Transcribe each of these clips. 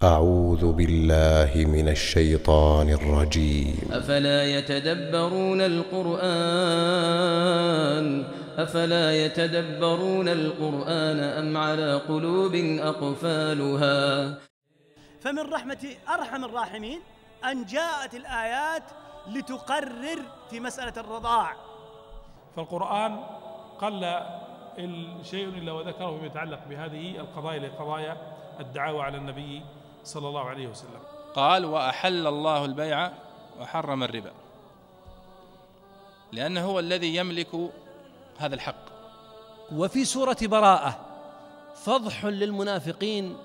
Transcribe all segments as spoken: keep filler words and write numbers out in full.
أعوذ بالله من الشيطان الرجيم. أفلا يتدبرون القرآن أفلا يتدبرون القرآن أم على قلوب أقفالها. فمن رحمة أرحم الراحمين أن جاءت الآيات لتقرر في مسألة الرضاع. فالقرآن قل شيء إلا وذكره فيما يتعلق بهذه القضايا لقضايا الدعاوى على النبي صلى الله عليه وسلم. قال: وأحل الله البيع وحرم الربا، لأنه هو الذي يملك هذا الحق. وفي سورة براءة فضح للمنافقين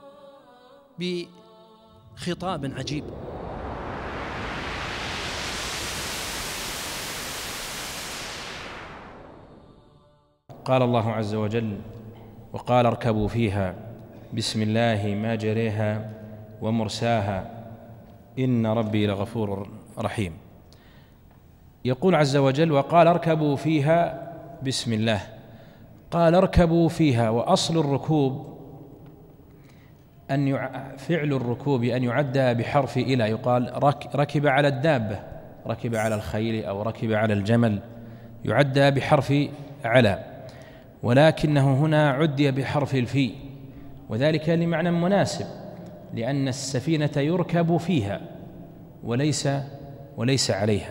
بخطاب عجيب. قال الله عز وجل: وقال اركبوا فيها بسم الله ماجريها ومرساها إن ربي لغفور رحيم. يقول عز وجل: وقال اركبوا فيها بسم الله. قال اركبوا فيها، وأصل الركوب أن يع... فعل الركوب أن يعدى بحرف إلى، يقال رك... ركب على الدابة، ركب على الخيل أو ركب على الجمل، يعدى بحرف على، ولكنه هنا عدي بحرف الفي، وذلك لمعنى مناسب، لأن السفينة يركب فيها وليس وليس عليها.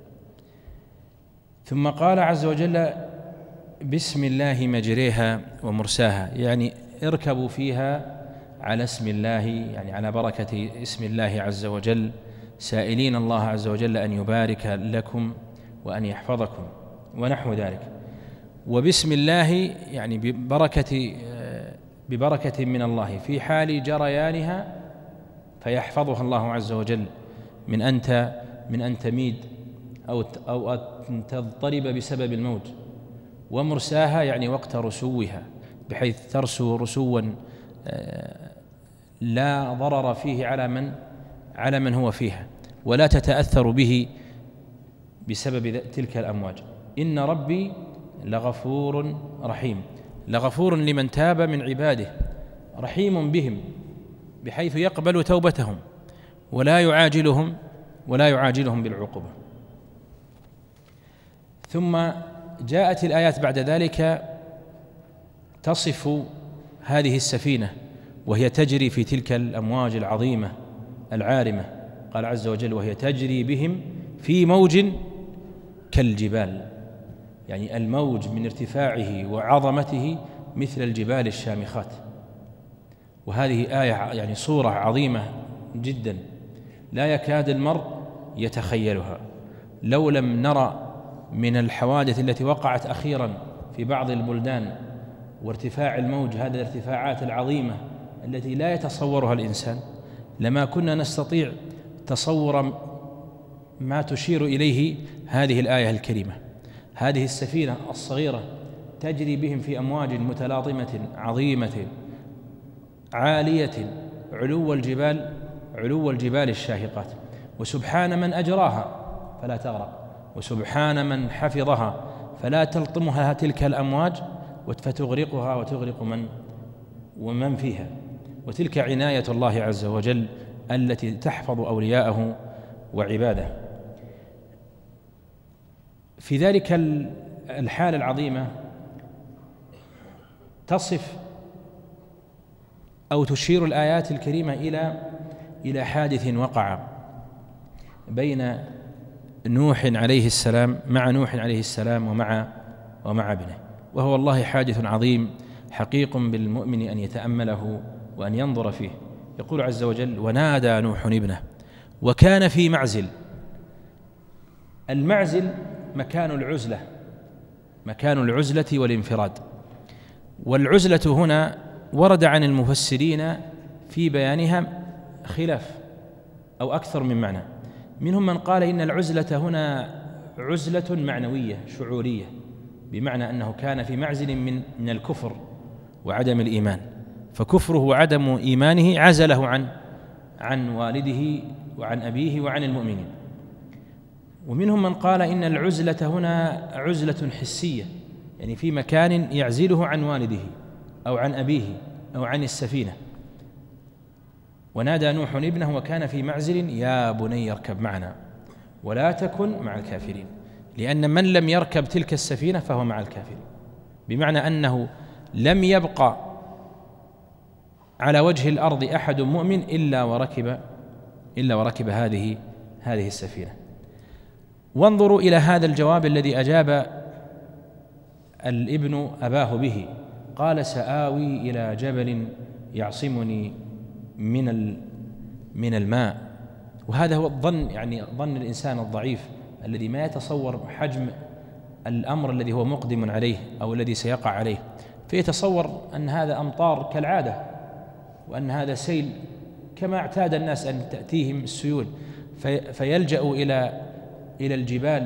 ثم قال عز وجل: بسم الله مجريها ومرساها، يعني اركبوا فيها على اسم الله، يعني على بركة اسم الله عز وجل، سائلين الله عز وجل أن يبارك لكم وأن يحفظكم ونحو ذلك. وبسم الله يعني ببركة ببركة من الله في حال جريانها، فيحفظها الله عز وجل من أن من أن تميد أو أو أن تضطرب بسبب الموج. ومرساها يعني وقت رسوها، بحيث ترسو رسوا لا ضرر فيه على من على من هو فيها، ولا تتأثر به بسبب تلك الأمواج. إن ربي لغفور رحيم، لغفور لمن تاب من عباده، رحيم بهم بحيث يقبل توبتهم ولا يعاجلهم ولا يعاجلهم بالعقوبة. ثم جاءت الآيات بعد ذلك تصف هذه السفينة وهي تجري في تلك الأمواج العظيمة العارمة. قال عز وجل: وهي تجري بهم في موج كالجبال، يعني الموج من ارتفاعه وعظمته مثل الجبال الشامخات. وهذه آية يعني صورة عظيمة جدا لا يكاد المرء يتخيلها. لو لم نرى من الحوادث التي وقعت أخيرا في بعض البلدان وارتفاع الموج، هذه الارتفاعات العظيمة التي لا يتصورها الإنسان، لما كنا نستطيع تصور ما تشير إليه هذه الآية الكريمة. هذه السفينة الصغيرة تجري بهم في أمواج متلاطمة عظيمة عالية علو الجبال علو الجبال الشاهقات. وسبحان من أجراها فلا تغرق، وسبحان من حفظها فلا تلطمها تلك الأمواج فتغرقها وتغرق من ومن فيها. وتلك عناية الله عز وجل التي تحفظ أولياءه وعباده. في ذلك الحالة العظيمة تصف أو تشير الآيات الكريمة إلى إلى حادث وقع بين نوح عليه السلام مع نوح عليه السلام ومع ومع ابنه، وهو والله حادث عظيم حقيق بالمؤمن أن يتأمله وأن ينظر فيه. يقول عز وجل: ونادى نوح ابنه وكان في معزل. المعزل مكان العزلة، مكان العزلة والانفراد. والعزلة هنا ورد عن المفسرين في بيانها خلاف أو أكثر من معنى. منهم من قال إن العزلة هنا عزلة معنوية شعورية، بمعنى أنه كان في معزل من من الكفر وعدم الإيمان، فكفره وعدم إيمانه عزله عن عن والده وعن أبيه وعن المؤمنين. ومنهم من قال إن العزلة هنا عزلة حسية، يعني في مكان يعزله عن والده أو عن أبيه أو عن السفينة. ونادى نوح ابنه وكان في معزل يا بني اركب معنا ولا تكن مع الكافرين، لأن من لم يركب تلك السفينة فهو مع الكافرين، بمعنى أنه لم يبقى على وجه الأرض أحد مؤمن إلا وركب إلا وركب هذه هذه السفينة. وانظروا إلى هذا الجواب الذي أجاب الابن أباه به، قال سآوي إلى جبل يعصمني من من الماء. وهذا هو الظن، يعني ظن الإنسان الضعيف الذي ما يتصور حجم الأمر الذي هو مقدم عليه أو الذي سيقع عليه، فيتصور أن هذا أمطار كالعادة، وأن هذا سيل كما اعتاد الناس أن تأتيهم السيول، في فيلجأوا إلى إلى الجبال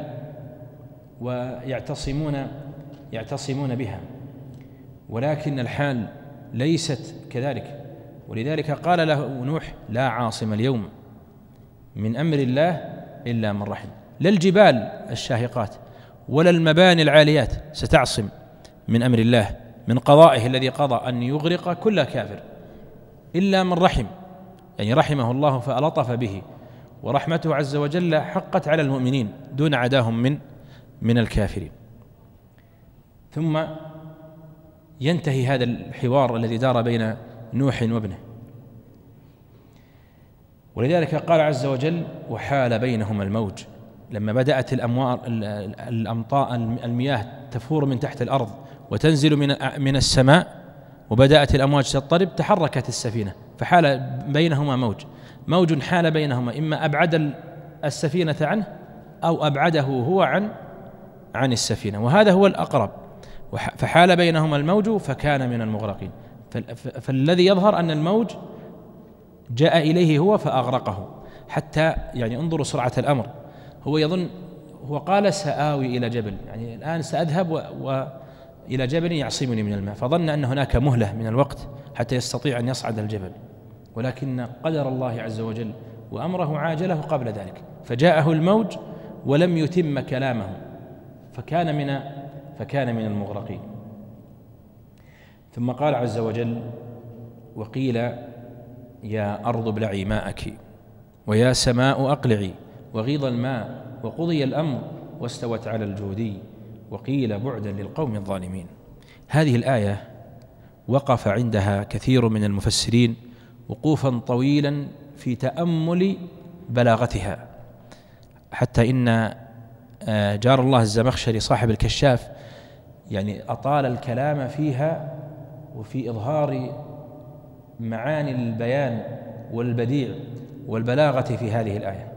ويعتصمون يعتصمون بها. ولكن الحال ليست كذلك، ولذلك قال له نوح لا عاصم اليوم من أمر الله إلا من رحم. لا الجبال الشاهقات ولا المباني العاليات ستعصم من أمر الله، من قضائه الذي قضى أن يغرق كل كافر، إلا من رحم، يعني رحمه الله فألطف به، ورحمته عز وجل حقت على المؤمنين دون عداهم من من الكافرين. ثم ينتهي هذا الحوار الذي دار بين نوح وابنه، ولذلك قال عز وجل وحال بينهما الموج. لما بدأت الأموار الأمطار المياه تفور من تحت الأرض وتنزل من من السماء وبدأت الأمواج تضطرب، تحركت السفينة فحال بينهما موج. موج حال بينهما، إما أبعد السفينة عنه أو أبعده هو عن عن السفينة، وهذا هو الأقرب. فحال بينهما الموج فكان من المغرقين. فالذي يظهر أن الموج جاء إليه هو فأغرقه، حتى يعني انظروا سرعة الأمر. هو يظن هو قال سآوي إلى جبل، يعني الآن سأذهب وإلى جبل يعصمني من الماء، فظن أن هناك مهلة من الوقت حتى يستطيع أن يصعد الجبل، ولكن قدر الله عز وجل وأمره عاجله قبل ذلك، فجاءه الموج ولم يتم كلامه فكان من فكان من المغرقين. ثم قال عز وجل وقيل يا أرض ابلعي ماءك ويا سماء أقلعي وغيض الماء وقضي الأمر واستوت على الجودي وقيل بعدا للقوم الظالمين. هذه الآية وقف عندها كثير من المفسرين وقوفا طويلا في تأمل بلاغتها، حتى إن جار الله الزمخشري صاحب الكشاف يعني أطال الكلام فيها وفي إظهار معاني البيان والبديع والبلاغة في هذه الآية.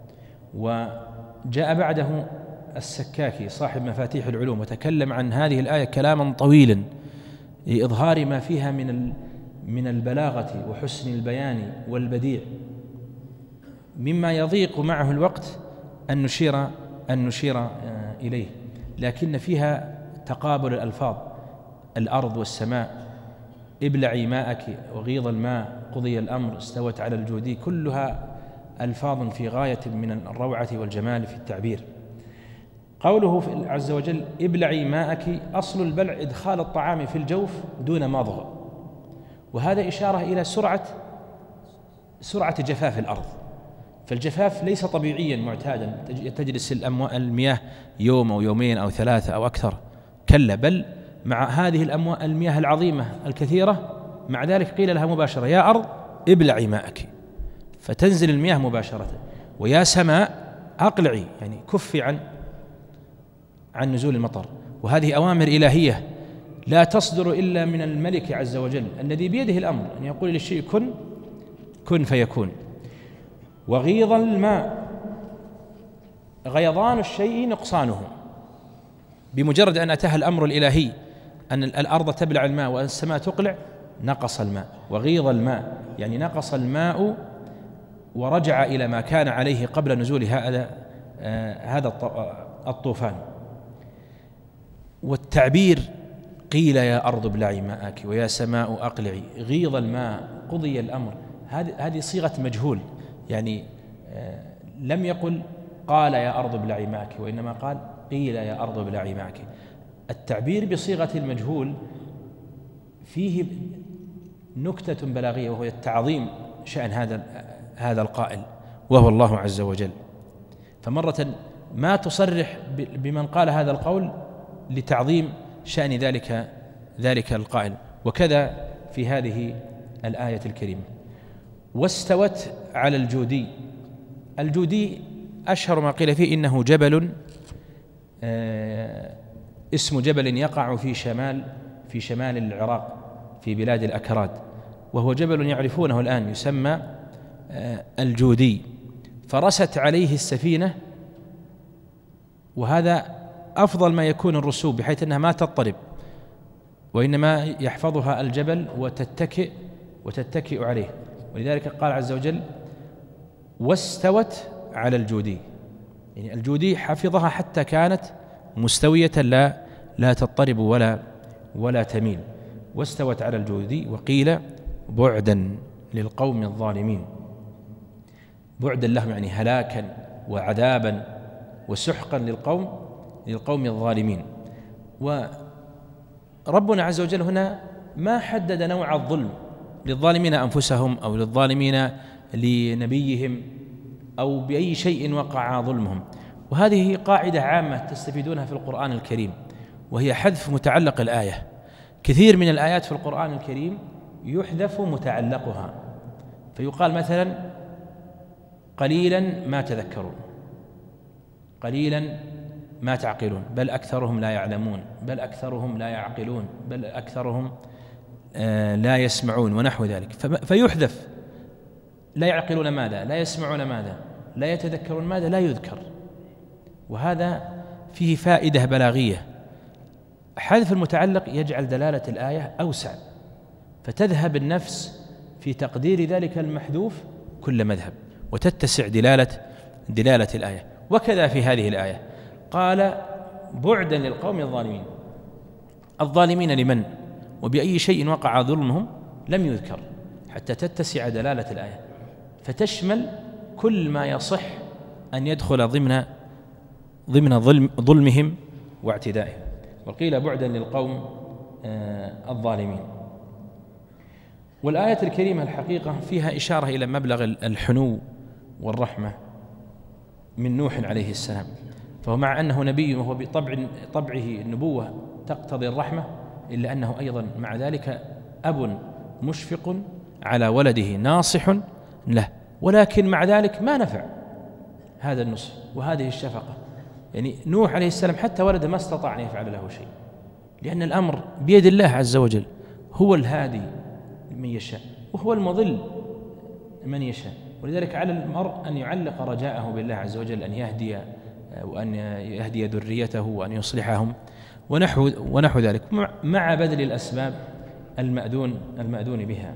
وجاء بعده السكاكي صاحب مفاتيح العلوم وتكلم عن هذه الآية كلاما طويلا لإظهار ما فيها من من البلاغة وحسن البيان والبديع، مما يضيق معه الوقت أن نشير أن نشير إليه، لكن فيها تقابل الألفاظ، الأرض والسماء، ابلعي ماءك وغيض الماء قضي الأمر استوت على الجودي، كلها ألفاظ في غاية من الروعة والجمال في التعبير. قوله عز وجل ابلعي ماءك، أصل البلع إدخال الطعام في الجوف دون مضغ، وهذا إشارة إلى سرعة سرعة جفاف الأرض. فالجفاف ليس طبيعيا معتادا تجلس المياه يوم أو يومين أو ثلاثة أو أكثر، كلا، بل مع هذه المياه العظيمة الكثيرة مع ذلك قيل لها مباشرة يا أرض ابلعي ماءك، فتنزل المياه مباشرة. ويا سماء أقلعي، يعني كفي عن عن نزول المطر. وهذه أوامر إلهية لا تصدر إلا من الملك عز وجل الذي بيده الأمر أن يقول للشيء كن كن فيكون. وغيض الماء، غيضان الشيء نقصانه، بمجرد أن أتاها الأمر الإلهي أن الأرض تبلع الماء والسماء تقلع نقص الماء. وغيض الماء يعني نقص الماء ورجع إلى ما كان عليه قبل نزول هذا هذا الطوفان. والتعبير قيل يا أرض ابلعي ماءك ويا سماء أقلعي غيض الماء قضي الأمر، هذه هذه صيغة مجهول، يعني لم يقل قال يا أرض ابلعي ماءك، وإنما قال قيل يا أرض ابلعي ماءك. التعبير بصيغة المجهول فيه نكتة بلاغية، وهو التعظيم شأن هذا هذا القائل وهو الله عز وجل. فمرة ما تصرح بمن قال هذا القول لتعظيم شأن ذلك ذلك القائل، وكذا في هذه الآية الكريمة. واستوت على الجودي. الجودي أشهر ما قيل فيه إنه جبل، اسم جبل يقع في شمال في شمال العراق في بلاد الأكراد، وهو جبل يعرفونه الآن يسمى الجودي. فرست عليه السفينة، وهذا أفضل ما يكون الرسوب بحيث أنها ما تضطرب، وإنما يحفظها الجبل وتتكئ وتتكئ عليه. ولذلك قال عز وجل واستوت على الجودي، يعني الجودي حفظها حتى كانت مستوية لا لا تضطرب ولا ولا تميل. واستوت على الجودي. وقيل بعدا للقوم الظالمين، بعدا لهم يعني هلاكا وعذابا وسحقا للقوم للقوم الظالمين. وربنا عز وجل هنا ما حدد نوع الظلم للظالمين أنفسهم أو للظالمين لنبيهم أو بأي شيء وقع ظلمهم، وهذه قاعدة عامة تستفيدونها في القرآن الكريم، وهي حذف متعلق الآية. كثير من الآيات في القرآن الكريم يحذف متعلقها، فيقال مثلا قليلا ما تذكرون، قليلا ما تعقلون، بل أكثرهم لا يعلمون، بل أكثرهم لا يعقلون، بل أكثرهم آه لا يسمعون، ونحو ذلك. فيحذف لا يعقلون ماذا، لا يسمعون ماذا، لا يتذكرون ماذا، لا يذكر. وهذا فيه فائدة بلاغية. حذف المتعلق يجعل دلالة الآية أوسع، فتذهب النفس في تقدير ذلك المحذوف كل مذهب، وتتسع دلالة دلالة الآية. وكذا في هذه الآية قال بعدا للقوم الظالمين. الظالمين لمن وبأي شيء وقع ظلمهم لم يذكر حتى تتسع دلالة الآية، فتشمل كل ما يصح أن يدخل ضمن ضمن ظلم ظلمهم واعتدائهم. وقيل بعدا للقوم الظالمين. والآية الكريمة الحقيقة فيها إشارة إلى مبلغ الحنو والرحمة من نوح عليه السلام، فهو مع أنه نبي وهو بطبع طبعه النبوة تقتضي الرحمة، إلا أنه أيضا مع ذلك أب مشفق على ولده ناصح له، ولكن مع ذلك ما نفع هذا النصح وهذه الشفقة. يعني نوح عليه السلام حتى ولده ما استطاع أن يفعل له شيء، لأن الأمر بيد الله عز وجل، هو الهادي من يشاء وهو المضل من يشاء. ولذلك على المرء أن يعلق رجاءه بالله عز وجل أن يهدي وأن يهدي ذريته وأن يصلحهم ونحو ونحو ذلك، مع بذل الأسباب المأذون المأذون بها.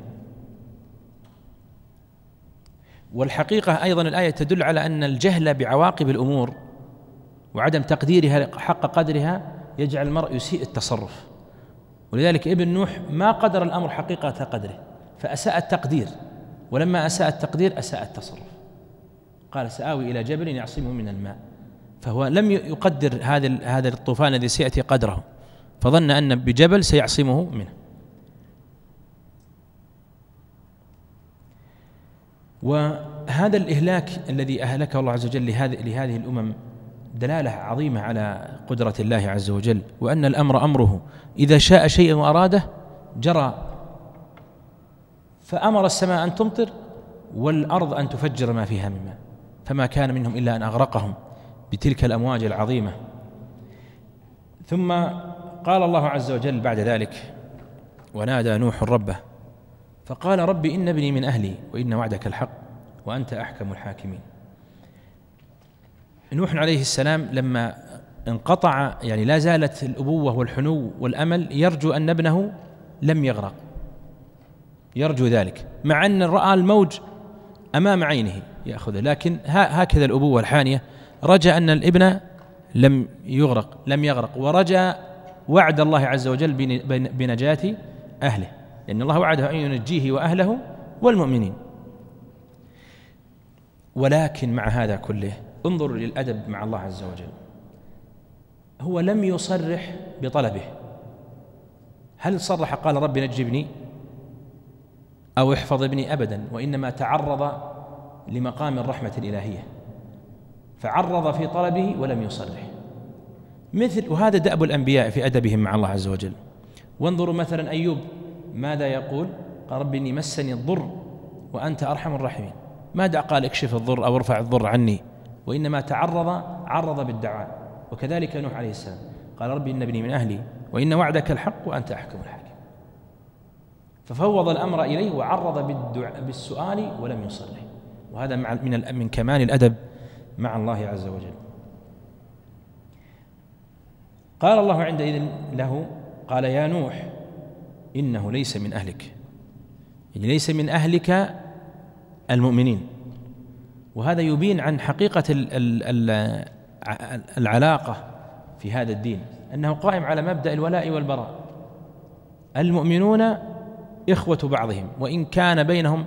والحقيقة أيضا الآية تدل على أن الجهل بعواقب الأمور وعدم تقديرها حق قدرها يجعل المرء يسيء التصرف. ولذلك ابن نوح ما قدر الأمر حقيقة قدره فأساء التقدير، ولما أساء التقدير أساء التصرف. قال سآوي إلى جبل يعصمه من الماء، فهو لم يقدر هذا هذا الطوفان الذي سيأتي قدره، فظن أن بجبل سيعصمه منه. وهذا الإهلاك الذي أهلكه الله عز وجل لهذه لهذه الأمم دلالة عظيمة على قدرة الله عز وجل، وأن الأمر أمره إذا شاء شيئا وأراده جرى. فأمر السماء أن تمطر والأرض أن تفجر ما فيها من ماء، فما كان منهم إلا أن أغرقهم بتلك الأمواج العظيمة. ثم قال الله عز وجل بعد ذلك ونادى نوح ربه فقال رب إن ابني من أهلي وإن وعدك الحق وأنت أحكم الحاكمين. نوح عليه السلام لما انقطع يعني لا زالت الأبوة والحنو والأمل يرجو أن ابنه لم يغرق، يرجو ذلك مع أن رأى الموج أمام عينه يأخذه، لكن هكذا الأبوة الحانية رجى أن الابن لم يغرق لم يغرق ورجى وعد الله عز وجل بنجاة أهله، لأن الله وعده أن ينجيه وأهله والمؤمنين. ولكن مع هذا كله انظروا للأدب مع الله عز وجل، هو لم يصرح بطلبه. هل صرح قال رب نجبني؟ أو احفظ ابني أبدا، وإنما تعرض لمقام الرحمة الإلهية فعرض في طلبه ولم يصرح. مثل وهذا دأب الأنبياء في أدبهم مع الله عز وجل. وانظروا مثلا أيوب ماذا يقول؟ قال رب إني مسني الضر وأنت أرحم الراحمين. ماذا قال اكشف الضر أو ارفع الضر عني، وإنما تعرض عرض بالدعاء. وكذلك نوح عليه السلام قال رب إن ابني من أهلي وإن وعدك الحق وأنت أحكم الحاكم، ففوض الأمر إليه وعرض بالدعاء بالسؤال ولم يصرح. وهذا من من كمال الأدب مع الله عز وجل. قال الله عندئذ له قال يا نوح إنه ليس من أهلك، يعني ليس من أهلك المؤمنين. وهذا يبين عن حقيقة العلاقة في هذا الدين، أنه قائم على مبدأ الولاء والبراء. المؤمنون إخوة بعضهم، وإن كان بينهم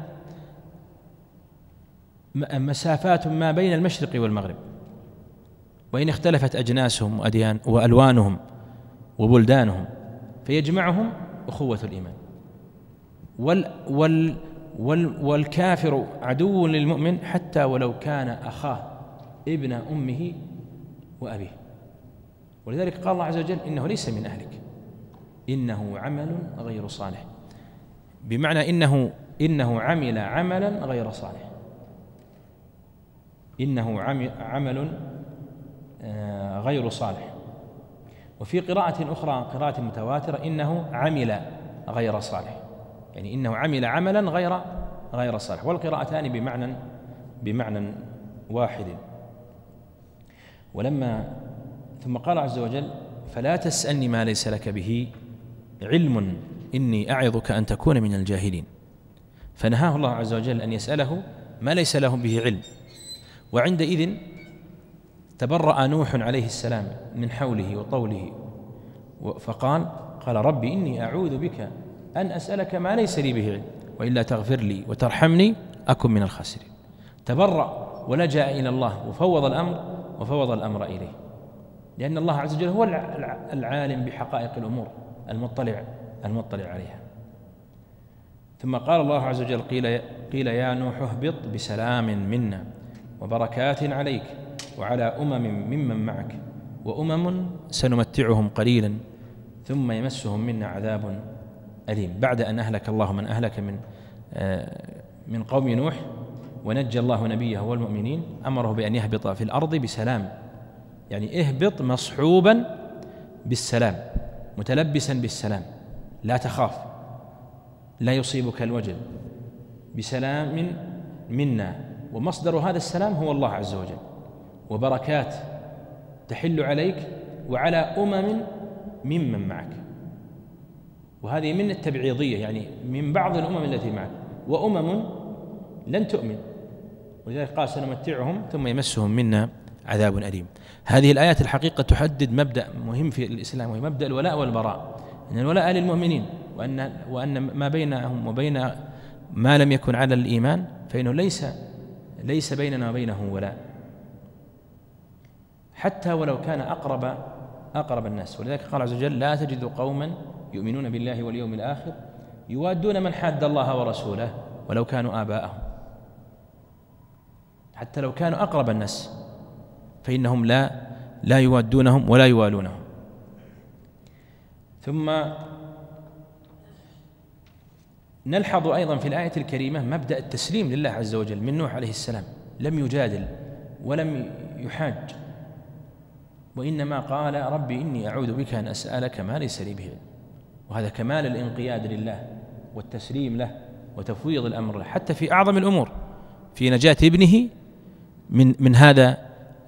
مسافات ما بين المشرق والمغرب، وإن اختلفت أجناسهم وأديان وألوانهم وبلدانهم، فيجمعهم أخوة الإيمان. وال وال وال والكافر عدو للمؤمن حتى ولو كان أخاه ابن أمه وأبيه. ولذلك قال الله عز وجل إنه ليس من أهلك إنه عمل غير صالح، بمعنى إنه إنه عمل عملا غير صالح، إنه عمل غير صالح. وفي قراءة أخرى قراءة متواترة إنه عمل غير صالح، يعني إنه عمل عملا غير غير صالح، والقراءتان بمعنى بمعنى واحد. ولما ثم قال عز وجل فلا تسألني ما ليس لك به علم إني أعظك أن تكون من الجاهلين، فنهاه الله عز وجل أن يسأله ما ليس له به علم. وعندئذ تبرأ نوح عليه السلام من حوله وطوله، فقال قال ربي إني أعوذ بك أن أسألك ما ليس لي به علم وإلا تغفر لي وترحمني أكن من الخاسرين. تبرأ ولجأ إلى الله وفوض الأمر وفوض الأمر إليه، لأن الله عز وجل هو العالم بحقائق الأمور المطلع المطلع عليها. ثم قال الله عز وجل قيل, قيل يا نوح اهبط بسلام منا وبركات عليك وعلى أمم ممن معك وأمم سنمتعهم قليلا ثم يمسهم منا عذاب أليم. بعد أن أهلك الله من أهلك من من قوم نوح ونجى الله نبيه والمؤمنين، أمره بأن يهبط في الأرض بسلام، يعني اهبط مصحوبا بالسلام متلبسا بالسلام، لا تخاف لا يصيبك الوجل، بسلام منا. ومصدر هذا السلام هو الله عز وجل، وبركات تحل عليك وعلى أمم ممن معك، وهذه من التبعيضية، يعني من بعض الأمم التي معك، وأمم لن تؤمن، ولذلك قال سنمتعهم ثم يمسهم منا عذاب أليم. هذه الآيات الحقيقة تحدد مبدأ مهم في الإسلام، وهي مبدأ الولاء والبراء، أن الولاء للمؤمنين، وأن وأن ما بينهم وبين ما لم يكن على الإيمان فإنه ليس ليس بيننا وبينه ولاء، حتى ولو كان أقرب أقرب الناس. ولذلك قال عز وجل لا تجد قوما يؤمنون بالله واليوم الآخر يوادون من حاد الله ورسوله ولو كانوا آباءهم. حتى لو كانوا أقرب الناس فإنهم لا لا يوادونهم ولا يوالونهم. ثم نلحظ أيضا في الآية الكريمة مبدأ التسليم لله عز وجل من نوح عليه السلام، لم يجادل ولم يحاج، وإنما قال ربي إني أعوذ بك أن أسألك ما ليس لي به. وهذا كمال الانقياد لله والتسليم له وتفويض الأمر له، حتى في أعظم الأمور، في نجاة ابنه من من هذا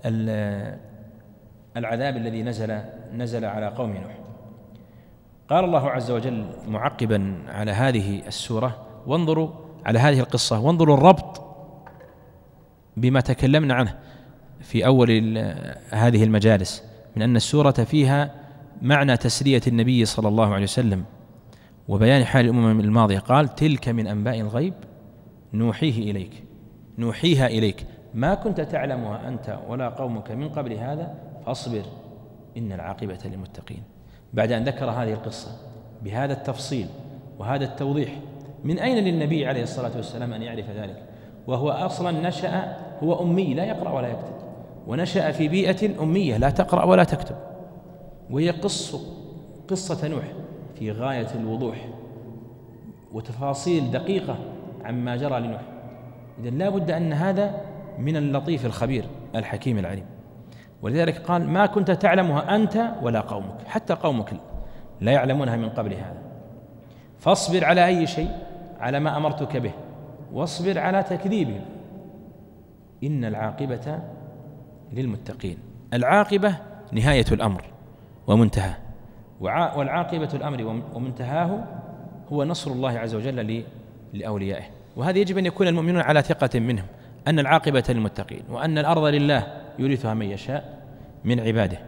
العذاب الذي نزل نزل على قوم نوح. قال الله عز وجل معقبا على هذه السورة وانظروا على هذه القصة، وانظروا الربط بما تكلمنا عنه في أول هذه المجالس، من أن السورة فيها معنى تسلية النبي صلى الله عليه وسلم وبيان حال الأمم الماضية. قال تلك من أنباء الغيب نوحيه إليك نوحيها إليك ما كنت تعلمها أنت ولا قومك من قبل هذا فاصبر إن العاقبة للمتقين. بعد أن ذكر هذه القصة بهذا التفصيل وهذا التوضيح من أين للنبي عليه الصلاة والسلام أن يعرف ذلك وهو أصلا نشأ هو أمي لا يقرأ ولا يكتب، ونشأ في بيئة أمية لا تقرأ ولا تكتب، وهي قصة قصة نوح في غاية الوضوح وتفاصيل دقيقة عما جرى لنوح. إذن لا بد أن هذا من اللطيف الخبير الحكيم العليم. ولذلك قال ما كنت تعلمها أنت ولا قومك، حتى قومك لا يعلمونها من قبل هذا، فاصبر على أي شيء، على ما أمرتك به، واصبر على تكذيبهم، إن العاقبة للمتقين. العاقبة نهاية الأمر ومنتهى، والعاقبة الأمر ومنتهاه هو نصر الله عز وجل لأوليائه. وهذا يجب أن يكون المؤمنون على ثقة منهم أن العاقبة للمتقين، وأن الأرض لله يورثها من يشاء من عباده.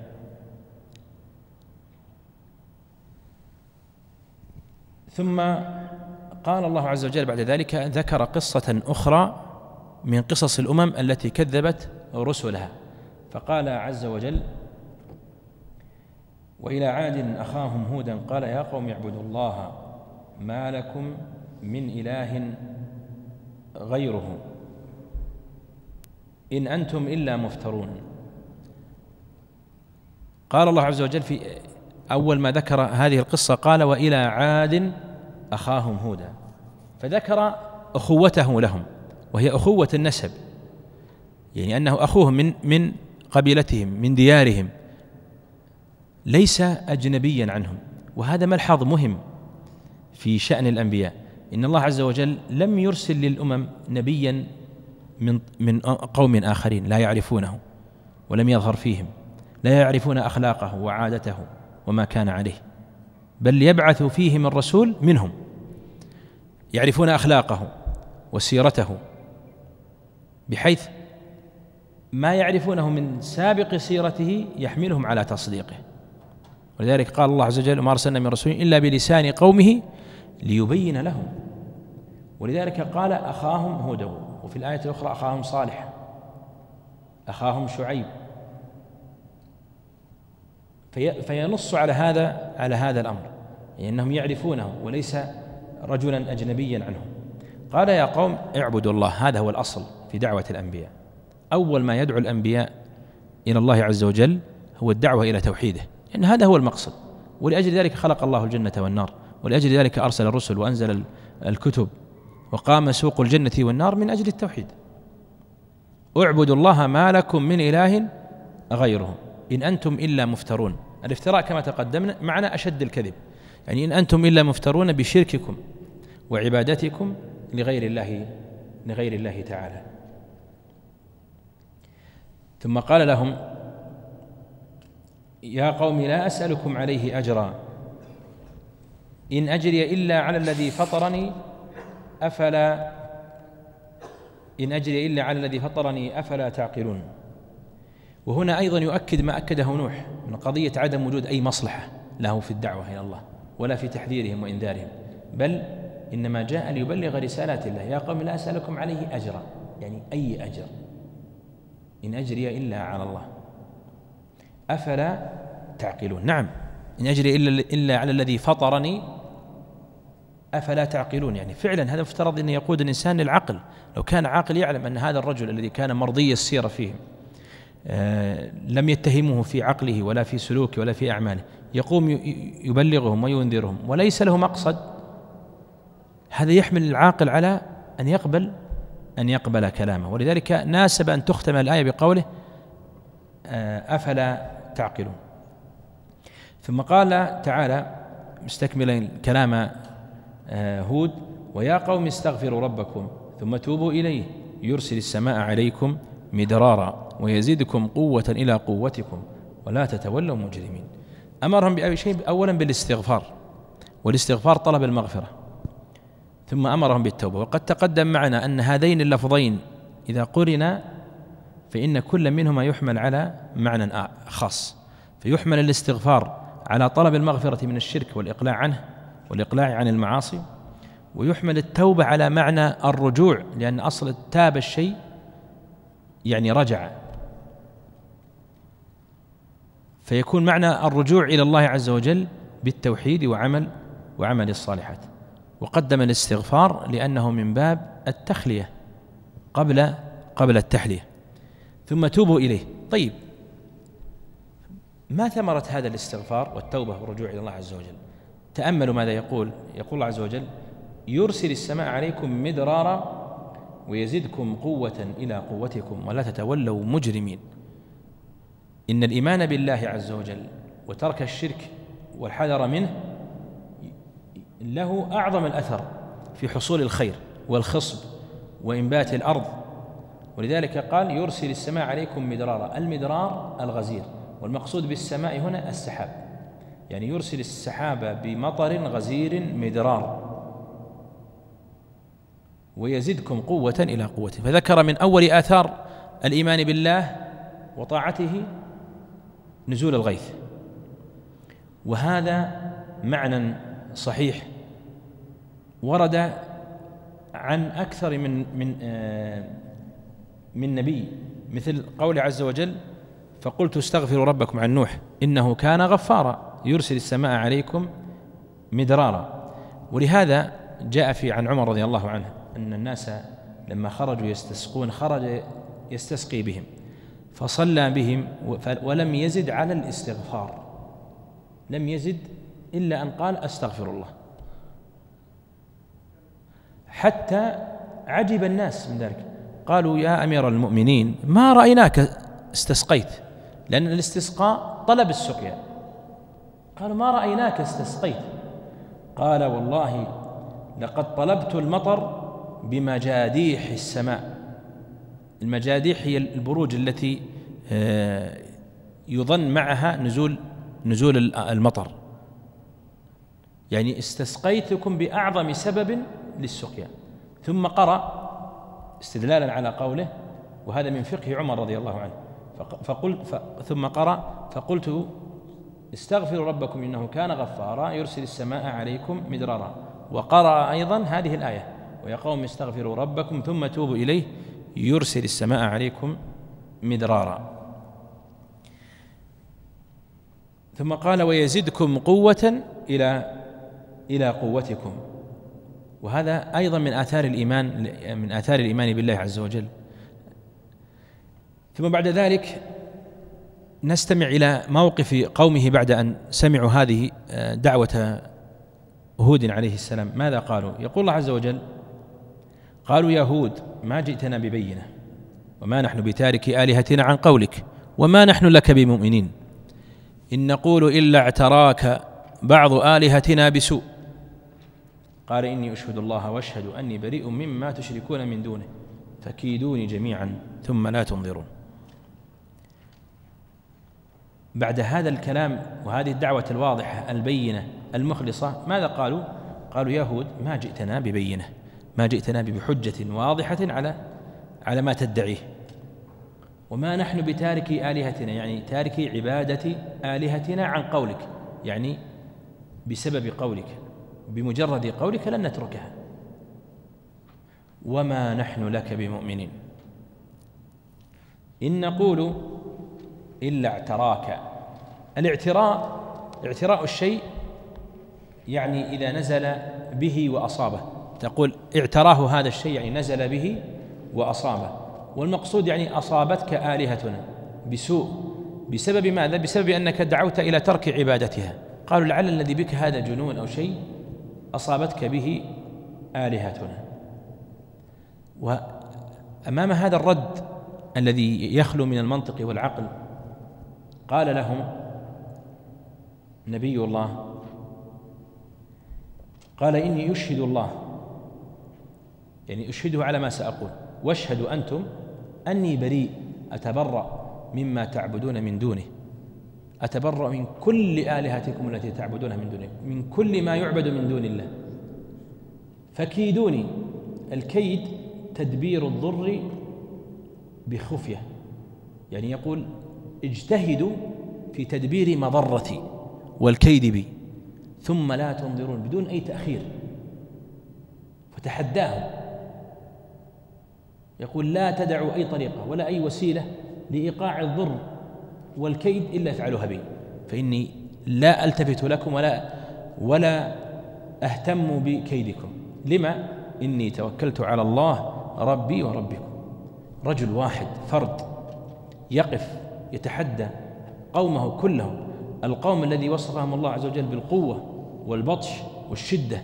ثم قال الله عز وجل بعد ذلك ذكر قصة أخرى من قصص الأمم التي كذبت رسلها، فقال عز وجل وإلى عاد أخاهم هودا قال يا قوم اعبدوا الله ما لكم من إله غيره إن أنتم إلا مفترون. قال الله عز وجل في أول ما ذكر هذه القصة قال وإلى عاد أخاهم هودا، فذكر أخوته لهم وهي أخوة النسب، يعني أنه أخوهم من من قبيلتهم من ديارهم، ليس أجنبيا عنهم. وهذا ملحظ مهم في شأن الأنبياء، إن الله عز وجل لم يرسل للأمم نبيا من من قوم آخرين لا يعرفونه ولم يظهر فيهم، لا يعرفون أخلاقه وعادته وما كان عليه، بل يبعث فيهم الرسول منهم يعرفون أخلاقه وسيرته، بحيث ما يعرفونه من سابق سيرته يحملهم على تصديقه. ولذلك قال الله عز وجل ما أرسلنا من رسول إلا بلسان قومه ليبين لهم. ولذلك قال أخاهم هودا، وفي الآية الأخرى أخاهم صالح، أخاهم شعيب، في فينص على هذا على هذا الأمر، يعني أنهم يعرفونه وليس رجلا أجنبيا عنهم. قال يا قوم اعبدوا الله، هذا هو الأصل في دعوة الأنبياء. أول ما يدعو الأنبياء إلى الله عز وجل هو الدعوة إلى توحيده، لأن هذا هو المقصد، ولأجل ذلك خلق الله الجنة والنار، ولأجل ذلك أرسل الرسل وأنزل الكتب وقام سوق الجنة والنار من أجل التوحيد. اعبدوا الله ما لكم من إله غيره إن أنتم إلا مفترون. الافتراء كما تقدمنا معنى أشد الكذب، يعني إن أنتم إلا مفترون بشرككم وعبادتكم لغير الله لغير الله تعالى. ثم قال لهم يا قوم لا أسألكم عليه أجرا إن أجري إلا على الذي فطرني أفلا إن أجري إلا على الذي فطرني أفلا تعقلون. وهنا أيضا يؤكد ما أكده نوح من قضية عدم وجود أي مصلحة له في الدعوة إلى الله ولا في تحذيرهم وإنذارهم، بل إنما جاء ليبلغ رسالات الله. يا قوم لا أسألكم عليه أجرا، يعني أي أجر، إن أجري إلا على الله أفلا تعقلون. نعم، إن أجري إلا, إلا على الذي فطرني أفلا تعقلون، يعني فعلا هذا مفترض أن يقود الإنسان للعقل. لو كان عاقل يعلم أن هذا الرجل الذي كان مرضي السيرة فيهم آه لم يتهموه في عقله ولا في سلوكه ولا في أعماله، يقوم يبلغهم وينذرهم وليس له مقصد، هذا يحمل العاقل على أن يقبل أن يقبل كلامه. ولذلك ناسب أن تختم الآية بقوله آه أفلا تعقلون. ثم قال تعالى مستكملا كلام آه هود ويا قوم استغفروا ربكم ثم توبوا إليه يرسل السماء عليكم مدرارا ويزيدكم قوة إلى قوتكم ولا تتولوا مجرمين. أمرهم بأي شيء، أولا بالاستغفار، والاستغفار طلب المغفرة، ثم أمرهم بالتوبة. وقد تقدم معنا أن هذين اللفظين إذا قرنا فإن كل منهما يحمل على معنى خاص، فيحمل الاستغفار على طلب المغفرة من الشرك والإقلاع عنه والإقلاع عن المعاصي، ويحمل التوبة على معنى الرجوع، لأن أصل تاب الشيء يعني رجع، فيكون معنى الرجوع إلى الله عز وجل بالتوحيد وعمل وعمل الصالحات. وقدم الاستغفار لأنه من باب التخلية قبل قبل التحلية. ثم توبوا إليه. طيب، ما ثمرة هذا الاستغفار والتوبة والرجوع إلى الله عز وجل؟ تأملوا ماذا يقول. يقول الله عز وجل: يرسل السماء عليكم مدرارا ويزدكم قوة إلى قوتكم ولا تتولوا مجرمين. إن الإيمان بالله عز وجل وترك الشرك والحذر منه له أعظم الأثر في حصول الخير والخصب وإنبات الأرض. ولذلك قال: يرسل السماء عليكم مدرارا. المدرار الغزير، والمقصود بالسماء هنا السحاب، يعني يرسل السحاب بمطر غزير مدرار ويزدكم قوة إلى قوته. فذكر من أول آثار الإيمان بالله وطاعته نزول الغيث، وهذا معنى صحيح ورد عن أكثر من من آه من نبي، مثل قوله عز وجل: فقلت استغفروا ربكم عن نوح إنه كان غفارا يرسل السماء عليكم مدرارا. ولهذا جاء في عن عمر رضي الله عنه أن الناس لما خرجوا يستسقون خرج يستسقي بهم فصلى بهم ولم يزد على الاستغفار، لم يزد إلا أن قال: أستغفر الله، حتى عجب الناس من ذلك. قالوا: يا أمير المؤمنين ما رأيناك استسقيت، لأن الاستسقاء طلب السقيا. قالوا: ما رأيناك استسقيت. قال: والله لقد طلبت المطر بمجاديح السماء. المجاديح هي البروج التي يظن معها نزول نزول المطر، يعني استسقيتكم بأعظم سبب للسقيا. ثم قرأ استدلالا على قوله، وهذا من فقه عمر رضي الله عنه، فقلت ثم قرأ: فقلت استغفروا ربكم إنه كان غفارا يرسل السماء عليكم مدرارا. وقرأ أيضا هذه الآية: ويا قوم استغفروا ربكم ثم توبوا إليه يرسل السماء عليكم مدرارا. ثم قال: ويزدكم قوة إلى إلى قوتكم. وهذا أيضا من آثار الإيمان من آثار الإيمان بالله عز وجل. ثم بعد ذلك نستمع إلى موقف قومه بعد أن سمعوا هذه دعوة هود عليه السلام. ماذا قالوا؟ يقول الله عز وجل: قالوا يا هود ما جئتنا ببينة وما نحن بتارك آلهتنا عن قولك وما نحن لك بمؤمنين إن نقول إلا اعتراك بعض آلهتنا بسوء. قال: إني أشهد الله واشهد أني بريء مما تشركون من دونه فكيدوني جميعا ثم لا تنظرون. بعد هذا الكلام وهذه الدعوة الواضحة البينة المخلصة ماذا قالوا؟ قالوا يا هود ما جئتنا ببينة، ما جئتنا بحجة واضحة على على ما تدعيه، وما نحن بتاركي آلهتنا، يعني تاركي عبادة آلهتنا عن قولك، يعني بسبب قولك، بمجرد قولك لن نتركها، وما نحن لك بمؤمنين إن نقول إلا اعتراك. الاعتراء اعتراء الشيء يعني إذا نزل به وأصابه، تقول اعتراه هذا الشيء يعني نزل به وأصابه، والمقصود يعني أصابتك آلهتنا بسوء بسبب ماذا؟ بسبب أنك دعوت إلى ترك عبادتها. قالوا لعل الذي بك هذا جنون أو شيء أصابتك به آلهتنا. وأمام هذا الرد الذي يخلو من المنطق والعقل قال لهم نبي الله، قال إني أشهد الله، يعني أشهده على ما سأقول، واشهدوا أنتم أني بريء أتبرأ مما تعبدون من دونه، أتبرأ من كل آلهتكم التي تعبدونها من دونه، من كل ما يعبد من دون الله، فكيدوني. الكيد تدبير الضر بخفية، يعني يقول اجتهدوا في تدبير مضرتي والكيد بي ثم لا تنظرون، بدون أي تأخير. فتحداهم يقول لا تدعوا أي طريقة ولا أي وسيلة لإيقاع الضر والكيد إلا افعلوها بي، فإني لا ألتفت لكم ولا ولا أهتم بكيدكم. لما؟ إني توكلت على الله ربي وربكم. رجل واحد فرد يقف يتحدى قومه كلهم، القوم الذي وصفهم الله عز وجل بالقوة والبطش والشدة،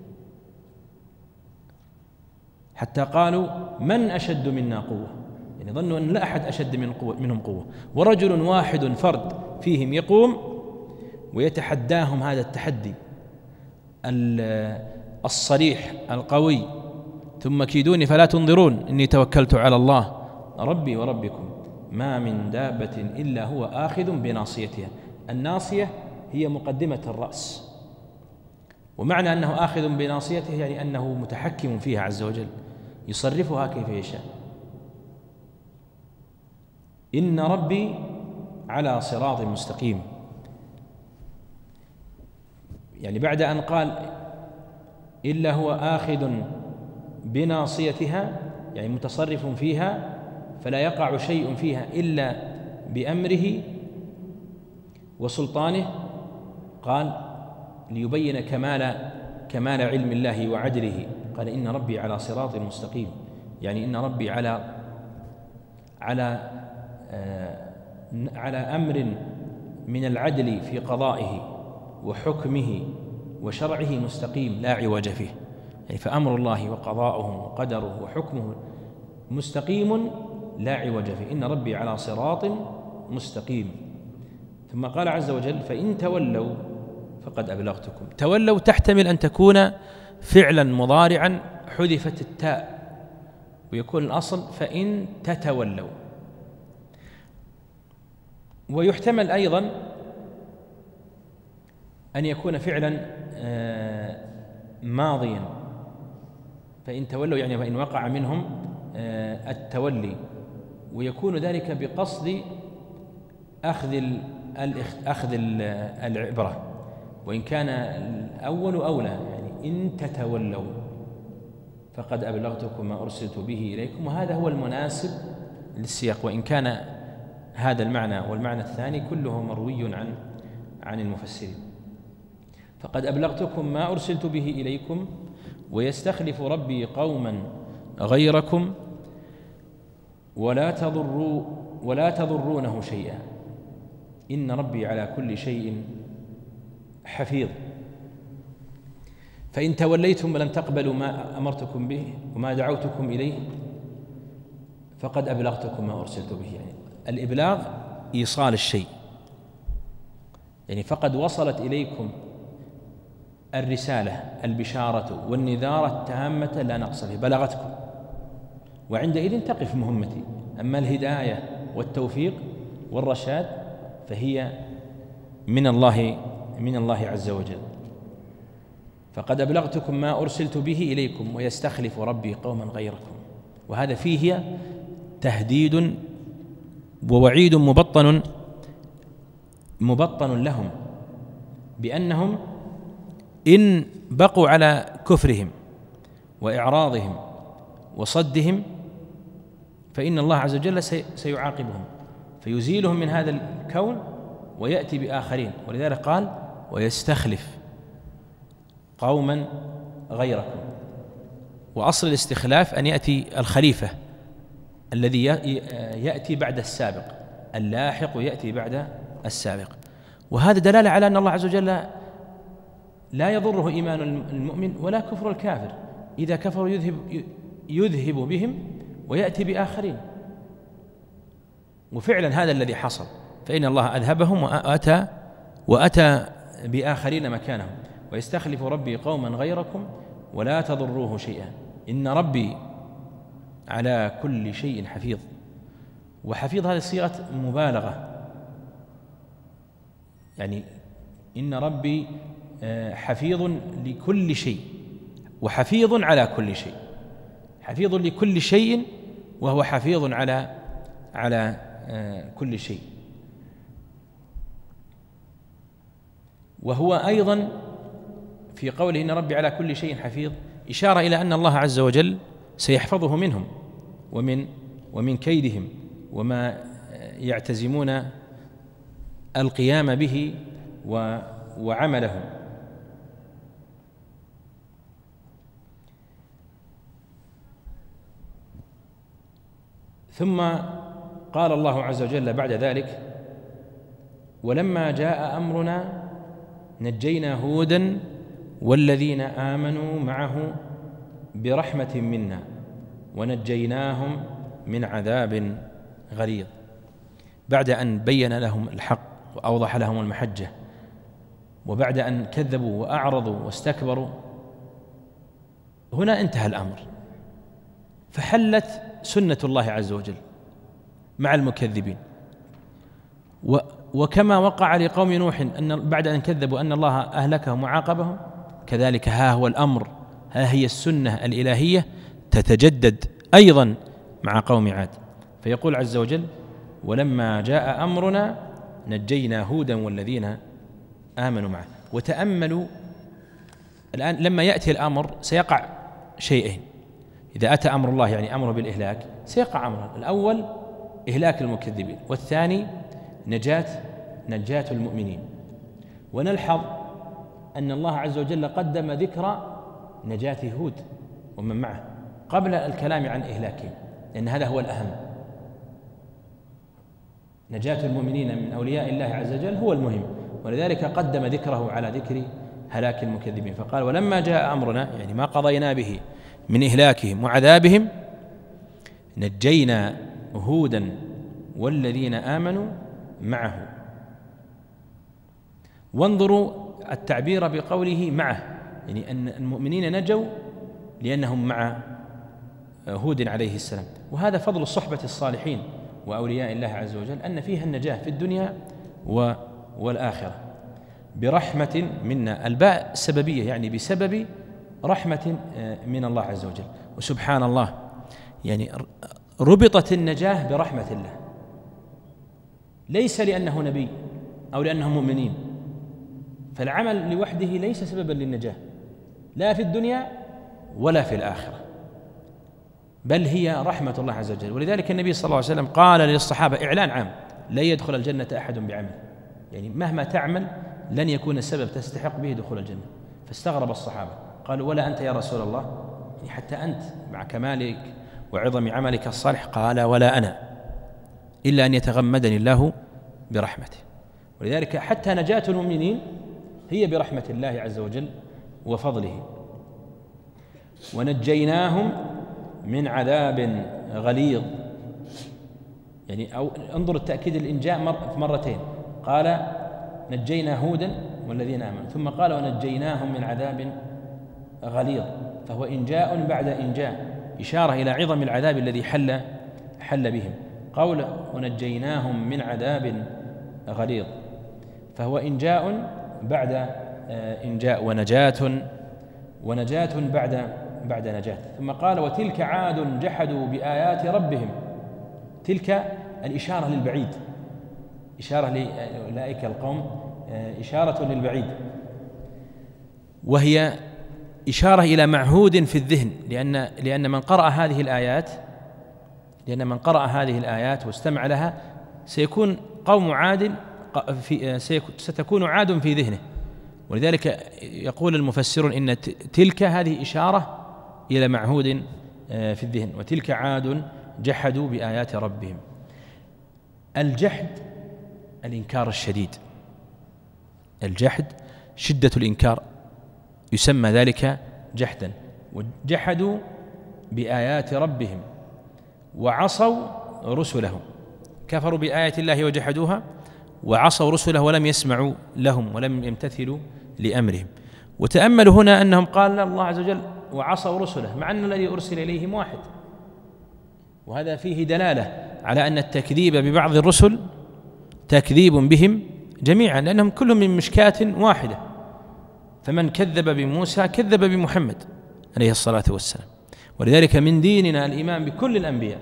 حتى قالوا من أشد منا قوة، يعني ظنوا أن لا أحد أشد من قوة منهم قوة، ورجل واحد فرد فيهم يقوم ويتحداهم هذا التحدي الصريح القوي: ثم كيدوني فلا تنظرون إني توكلت على الله ربي وربكم ما من دابة إلا هو آخذ بناصيتها. الناصية هي مقدمة الرأس، ومعنى أنه آخذ بناصيته يعني أنه متحكم فيها عز وجل، يصرفها كيف يشاء. إن ربي على صراط مستقيم، يعني بعد أن قال إلا هو آخذ بناصيتها يعني متصرف فيها، فلا يقع شيء فيها إلا بأمره وسلطانه، قال ليبين كمال كمال علم الله وعدله، قال إن ربي على صراط مستقيم، يعني إن ربي على على آه على أمر من العدل في قضائه وحكمه وشرعه مستقيم لا عوج فيه، يعني فأمر الله وقضاؤه وقدره وحكمه مستقيم لا عوج فيه. إن ربي على صراط مستقيم. ثم قال عز وجل فإن تولوا فقد أبلغتكم. تولوا تحتمل أن تكون فعلا مضارعا حذفت التاء، ويكون الأصل فإن تتولوا، ويحتمل أيضا أن يكون فعلا ماضيا، فإن تولوا يعني فإن وقع منهم التولي، ويكون ذلك بقصد أخذ أخذ العبرة، وإن كان الأول أولى يعني إن تتولوا فقد أبلغتكم ما أرسلت به إليكم، وهذا هو المناسب للسياق، وإن كان هذا المعنى والمعنى الثاني كله مروي عن عن المفسرين. فقد أبلغتكم ما أرسلت به إليكم ويستخلف ربي قوما غيركم ولا تضروا ولا تضرونه شيئا إن ربي على كل شيء حفيظ. فإن توليتم ولم تقبلوا ما أمرتكم به وما دعوتكم إليه فقد أبلغتكم ما أرسلت به، يعني الإبلاغ إيصال الشيء، يعني فقد وصلت إليكم الرسالة البشارة والنذارة التامة لا نقص فيه، بلغتكم، وعندئذ تقف مهمتي. أما الهداية والتوفيق والرشاد فهي من الله من الله عز وجل. فقد أبلغتكم ما أرسلت به إليكم ويستخلف ربي قوما غيركم، وهذا فيه تهديد ووعيد مبطن مبطن لهم بأنهم إن بقوا على كفرهم وإعراضهم وصدهم فإن الله عز وجل سيعاقبهم فيزيلهم من هذا الكون ويأتي بآخرين، ولذلك قال ويستخلف قوما غيركم. وأصل الاستخلاف أن يأتي الخليفة الذي يأتي بعد السابق، اللاحق يأتي بعد السابق، وهذا دلالة على أن الله عز وجل لا يضره إيمان المؤمن ولا كفر الكافر، إذا كفروا يذهب يذهب بهم ويأتي بآخرين، وفعلا هذا الذي حصل، فإن الله أذهبهم وأتى وأتى بآخرين مكانهم. ويستخلف ربي قوما غيركم ولا تضروه شيئا إن ربي على كل شيء حفيظ. وحفيظ هذه صيغة مبالغة، يعني إن ربي حفيظ لكل شيء وحفيظ على كل شيء، حفيظ لكل شيء وهو حفيظ على على كل شيء. وهو أيضا في قوله إن ربي على كل شيء حفيظ إشارة إلى أن الله عز وجل سيحفظه منهم ومن ومن كيدهم وما يعتزمون القيام به وعمله. ثم قال الله عز وجل بعد ذلك: ولما جاء أمرنا نجينا هودا والذين آمنوا معه برحمة منا ونجيناهم من عذاب غليظ. بعد أن بين لهم الحق وأوضح لهم المحجة، وبعد أن كذبوا وأعرضوا واستكبروا، هنا انتهى الأمر، فحلت سنة الله عز وجل مع المكذبين. وكما وقع لقوم نوح أن بعد أن كذبوا أن الله أهلكهم وعاقبهم، كذلك ها هو الأمر، ها هي السنة الإلهية تتجدد أيضا مع قوم عاد. فيقول عز وجل: ولما جاء أمرنا نجينا هودا والذين آمنوا معه. وتأملوا الآن لما يأتي الأمر سيقع شيئين. إذا أتى أمر الله يعني أمره بالإهلاك سيقع أمران: الأول إهلاك المكذبين، والثاني نجاة نجاة المؤمنين. ونلحظ أن الله عز وجل قدم ذكر نجاة هود ومن معه قبل الكلام عن إهلاكهم، لأن هذا هو الأهم. نجاة المؤمنين من أولياء الله عز وجل هو المهم، ولذلك قدم ذكره على ذكر هلاك المكذبين. فقال: ولما جاء أمرنا، يعني ما قضينا به من إهلاكهم وعذابهم، نجينا هودا والذين آمنوا معه. وانظروا التعبير بقوله معه، يعني أن المؤمنين نجوا لأنهم مع هود عليه السلام. وهذا فضل الصحبة الصالحين وأولياء الله عز وجل، أن فيها النجاة في الدنيا والآخرة. برحمة منا، الباء سببية، يعني بسبب رحمة من الله عز وجل. وسبحان الله، يعني ربطت النجاة برحمة الله، ليس لأنه نبي أو لأنهم مؤمنين، فالعمل لوحده ليس سببا للنجاة لا في الدنيا ولا في الآخرة، بل هي رحمة الله عز وجل. ولذلك النبي صلى الله عليه وسلم قال للصحابة إعلان عام: لا يدخل الجنة أحد بعمل، يعني مهما تعمل لن يكون السبب تستحق به دخول الجنة. فاستغرب الصحابة، قالوا: ولا أنت يا رسول الله؟ يعني حتى أنت مع كمالك وعظم عملك الصالح؟ قال: ولا أنا، إلا أن يتغمدني الله برحمته. ولذلك حتى نجاة المؤمنين هي برحمة الله عز وجل وفضله. ونجيناهم من عذاب غليظ، يعني أو انظر التأكيد الإنجاء مر مرتين، قال: نجينا هودا والذين آمنوا، ثم قال: ونجيناهم من عذاب غليظ، فهو إنجاء بعد إنجاء، إشارة إلى عظم العذاب الذي حل حل بهم. قول: ونجيناهم من عذاب غليظ، فهو إنجاء بعد إنجاء، ونجاة ونجاة بعد بعد نجاة. ثم قال: وتلك عاد جحدوا بآيات ربهم. تلك الإشارة للبعيد، إشارة لأولئك القوم، إشارة للبعيد، وهي إشارة إلى معهود في الذهن، لأن لأن من قرأ هذه الآيات لأن من قرأ هذه الآيات واستمع لها سيكون قوم عاد في ستكون عاد في ذهنه. ولذلك يقول المفسرون إن تلك هذه إشارة إلى معهود في الذهن. وتلك عاد جحدوا بآيات ربهم. الجحد الإنكار الشديد، الجحد شدة الإنكار، يسمى ذلك جحدا. وجحدوا بآيات ربهم وعصوا رسله، كفروا بآيات الله وجحدوها، وعصوا رسله ولم يسمعوا لهم ولم يمتثلوا لأمرهم. وتأملوا هنا أنهم قال الله عز وجل: وعصوا رسله، مع أن الذي أرسل إليهم واحد. وهذا فيه دلالة على أن التكذيب ببعض الرسل تكذيب بهم جميعا، لأنهم كلهم من مشكاة واحدة. فمن كذب بموسى كذب بمحمد عليه الصلاة والسلام. ولذلك من ديننا الإيمان بكل الأنبياء.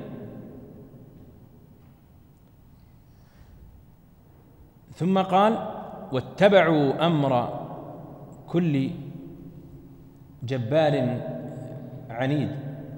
ثم قال: واتبعوا أمر كل جبار عنيد.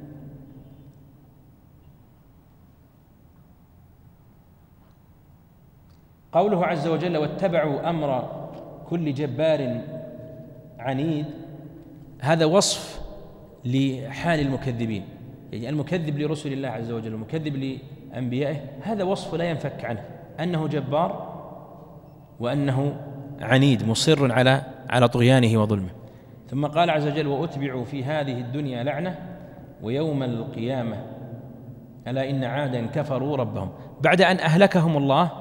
قوله عز وجل: واتبعوا أمر كل جبار عنيد، هذا وصف لحال المكذبين، يعني المكذب لرسل الله عز وجل، المكذب أنبيائه، هذا وصف لا ينفك عنه، أنه جبار وأنه عنيد مصر على على طغيانه وظلمه. ثم قال عز وجل: وأتبعوا في هذه الدنيا لعنة ويوم القيامة ألا إن عادا كفروا ربهم. بعد أن أهلكهم الله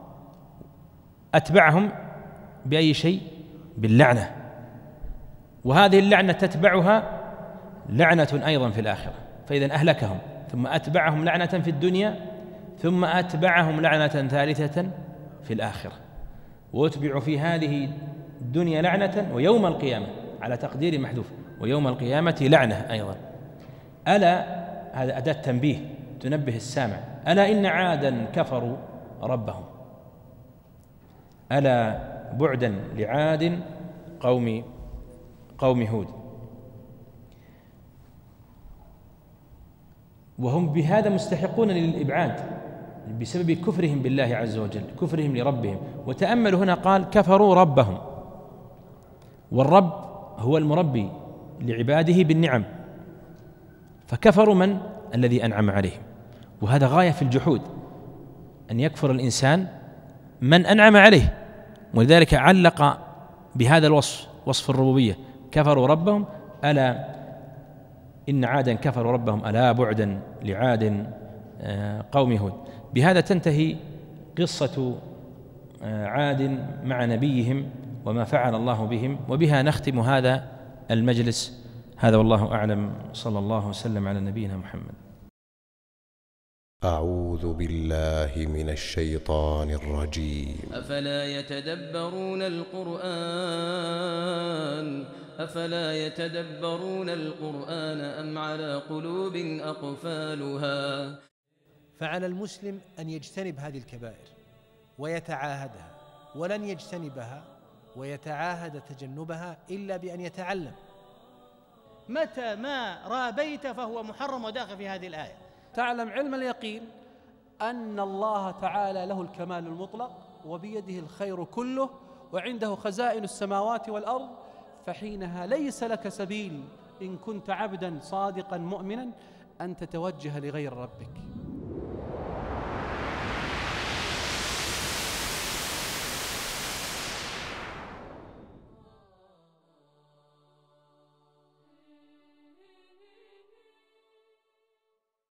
أتبعهم بأي شيء؟ باللعنة، وهذه اللعنة تتبعها لعنة أيضا في الآخرة. فإذا أهلكهم ثم أتبعهم لعنة في الدنيا ثم أتبعهم لعنة ثالثة في الآخرة. وأتبعوا في هذه الدنيا لعنة ويوم القيامة، على تقدير محذوف، ويوم القيامة لعنة أيضا. ألا، هذا أداة تنبيه تنبه السامع، ألا إن عادا كفروا ربهم. ألا بعدا لعاد قوم قوم هود. وهم بهذا مستحقون للإبعاد بسبب كفرهم بالله عز وجل، كفرهم لربهم. وتأملوا هنا قال كفروا ربهم، والرب هو المربي لعباده بالنعم، فكفروا من؟ الذي أنعم عليهم. وهذا غاية في الجحود، أن يكفر الإنسان من أنعم عليه. ولذلك علق بهذا الوصف، وصف الربوبية، كفروا ربهم ألا إن عادا كفروا ربهم ألا بعدا لعاد قوم هود. بهذا تنتهي قصة عاد مع نبيهم وما فعل الله بهم، وبها نختم هذا المجلس. هذا والله أعلم، صلى الله وسلم على نبينا محمد. أعوذ بالله من الشيطان الرجيم. أفلا يتدبرون القرآن أفلا يتدبرون القرآن أم على قلوب أقفالها. فعلى المسلم أن يجتنب هذه الكبائر ويتعاهدها، ولن يجتنبها ويتعاهد تجنبها إلا بأن يتعلم. متى ما رابيت فهو محرم وداخل في هذه الآية. تعلم علم اليقين أن الله تعالى له الكمال المطلق وبيده الخير كله وعنده خزائن السماوات والأرض، فحينها ليس لك سبيل إن كنت عبدا صادقا مؤمنا أن تتوجه لغير ربك.